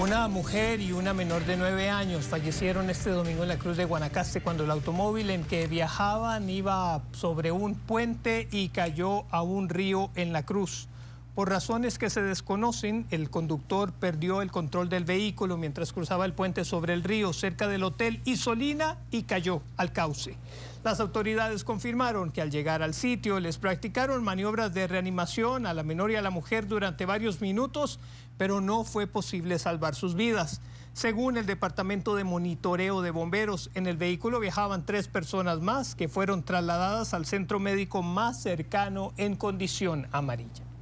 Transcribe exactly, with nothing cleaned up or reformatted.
Una mujer y una menor de nueve años fallecieron este domingo en la Cruz de Guanacaste cuando el automóvil en que viajaban iba sobre un puente y cayó a un río en la Cruz. Por razones que se desconocen, el conductor perdió el control del vehículo mientras cruzaba el puente sobre el río cerca del hotel Isolina y cayó al cauce. Las autoridades confirmaron que al llegar al sitio les practicaron maniobras de reanimación a la menor y a la mujer durante varios minutos, pero no fue posible salvar sus vidas. Según el Departamento de Monitoreo de Bomberos, en el vehículo viajaban tres personas más que fueron trasladadas al centro médico más cercano en condición amarilla.